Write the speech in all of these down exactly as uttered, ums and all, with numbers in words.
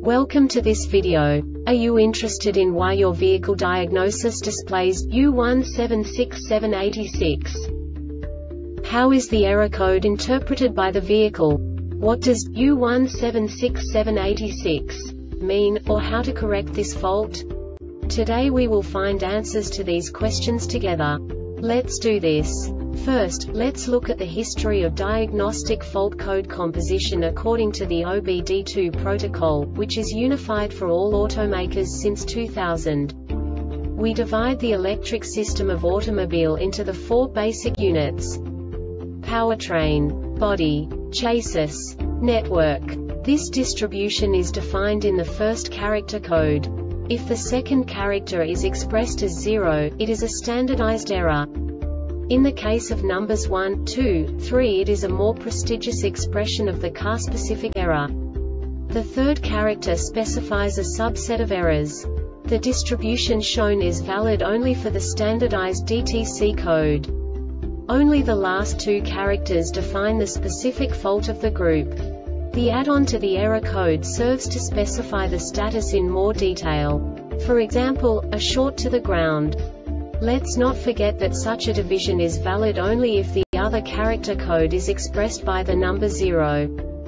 Welcome to this video. Are you interested in why your vehicle diagnosis displays U one seven six seven eight six? How is the error code interpreted by the vehicle? What does U one seven six seven eight six mean, or how to correct this fault? Today we will find answers to these questions together. Let's do this. First, let's look at the history of diagnostic fault code composition according to the O B D two protocol, which is unified for all automakers since two thousand. We divide the electric system of automobile into the four basic units: powertrain, body, chassis, network. This distribution is defined in the first character code. If the second character is expressed as zero, it is a standardized error. In the case of numbers one, two, three, it is a more prestigious expression of the car-specific error. The third character specifies a subset of errors. The distribution shown is valid only for the standardized D T C code. Only the last two characters define the specific fault of the group. The add-on to the error code serves to specify the status in more detail. For example, a short to the ground. Let's not forget that such a division is valid only if the other character code is expressed by the number zero.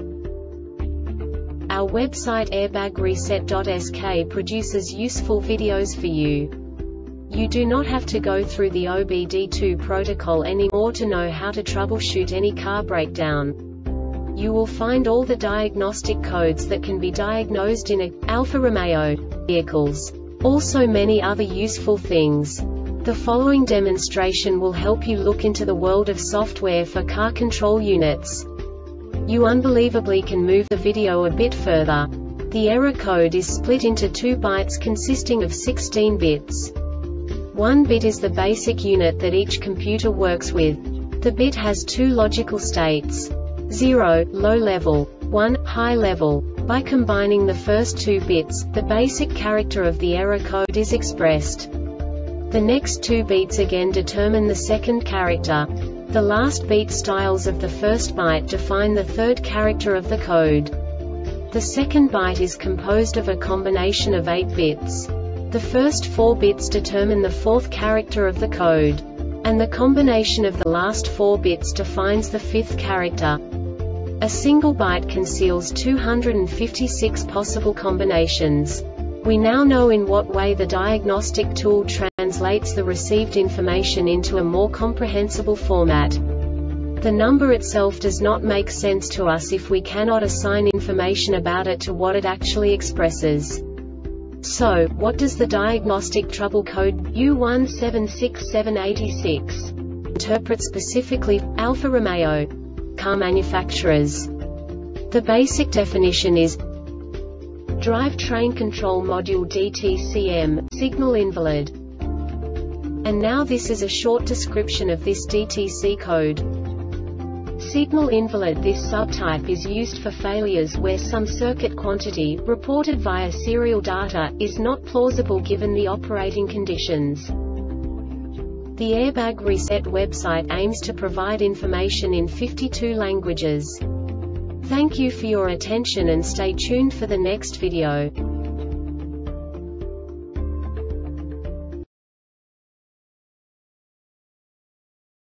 Our website airbag reset dot S K produces useful videos for you. You do not have to go through the O B D two protocol anymore to know how to troubleshoot any car breakdown. You will find all the diagnostic codes that can be diagnosed in a Alfa Romeo vehicles. Also many other useful things. The following demonstration will help you look into the world of software for car control units. You unbelievably can move the video a bit further. The error code is split into two bytes consisting of sixteen bits. One bit is the basic unit that each computer works with. The bit has two logical states: zero, low level, one, high level. By combining the first two bits, the basic character of the error code is expressed. The next two beats again determine the second character. The last beat styles of the first byte define the third character of the code. The second byte is composed of a combination of eight bits. The first four bits determine the fourth character of the code. And the combination of the last four bits defines the fifth character. A single byte conceals two hundred fifty-six possible combinations. We now know in what way the diagnostic tool translates the received information into a more comprehensible format. The number itself does not make sense to us if we cannot assign information about it to what it actually expresses. So, what does the diagnostic trouble code U one seven six seven eight six interpret specifically for Alfa Romeo car manufacturers? The basic definition is Drivetrain Control Module D T C M, signal invalid. And now this is a short description of this D T C code. Signal invalid. This subtype is used for failures where some circuit quantity, reported via serial data, is not plausible given the operating conditions. The Airbag Reset website aims to provide information in fifty-two languages. Thank you for your attention and stay tuned for the next video.